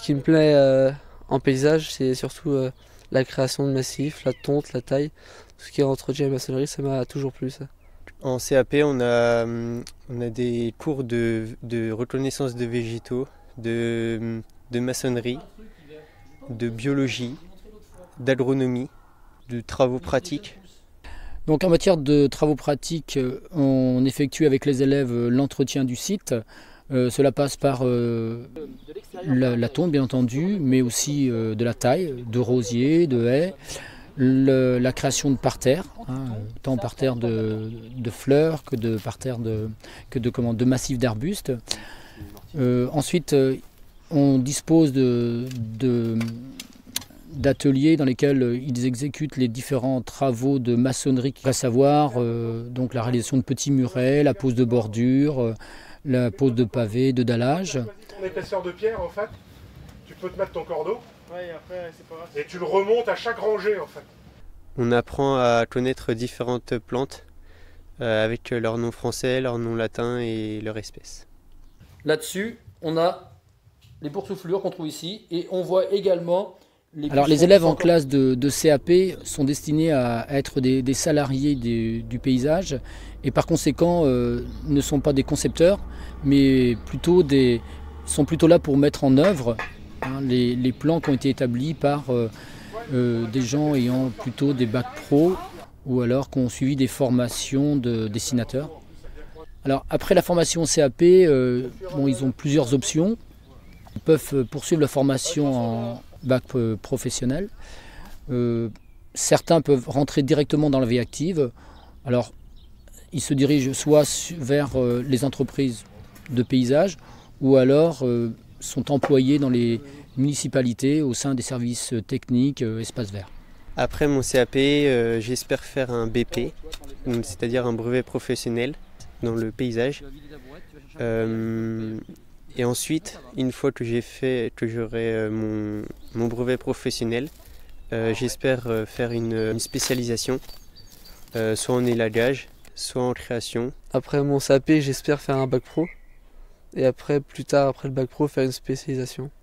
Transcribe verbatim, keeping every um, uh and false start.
qui me plaît euh, en paysage, c'est surtout euh, la création de massifs, la tonte, la taille. Tout ce qui est entretien et maçonnerie, ça m'a toujours plu, ça. En C A P, on a, on a des cours de, de reconnaissance de végétaux, de, de maçonnerie, de biologie, d'agronomie, de travaux pratiques. Donc en matière de travaux pratiques, on effectue avec les élèves l'entretien du site. Euh, cela passe par euh, la, la tonte bien entendu, mais aussi euh, de la taille, de rosiers, de haies, le, la création de parterres, hein, tant parterres de, de fleurs que de parterres de, que de, comment, de massifs d'arbustes. Euh, ensuite, euh, on dispose de, de d'ateliers dans lesquels ils exécutent les différents travaux de maçonnerie, à savoir euh, donc la réalisation de petits murets, la pose de bordures, euh, la pose de pavés, de dallage. Ton épaisseur de pierre, en fait, tu peux te mettre ton cordeau et tu le remontes à chaque rangée, en fait. On apprend à connaître différentes plantes euh, avec leur nom français, leur nom latin et leur espèce. Là-dessus, on a les boursouflures qu'on trouve ici et on voit également les Alors les élèves en classe de, de C A P sont destinés à être des, des salariés du, du paysage et par conséquent euh, ne sont pas des concepteurs mais plutôt des, sont plutôt là pour mettre en œuvre hein, les, les plans qui ont été établis par euh, euh, des gens ayant plutôt des bacs pro ou alors qui ont suivi des formations de dessinateurs. Alors après la formation C A P, euh, bon, ils ont plusieurs options. Ils peuvent poursuivre la formation en bac professionnel. Euh, certains peuvent rentrer directement dans la vie active. Alors, ils se dirigent soit vers euh, les entreprises de paysage ou alors euh, sont employés dans les municipalités au sein des services techniques euh, espaces verts. Après mon C A P, euh, j'espère faire un B P, c'est-à-dire un brevet professionnel dans le paysage. Euh, Et ensuite, une fois que j'ai fait, que j'aurai mon, mon brevet professionnel, euh, j'espère faire une, une spécialisation, euh, soit en élagage, soit en création. Après mon C A P, j'espère faire un bac pro. Et après, plus tard, après le bac pro, faire une spécialisation.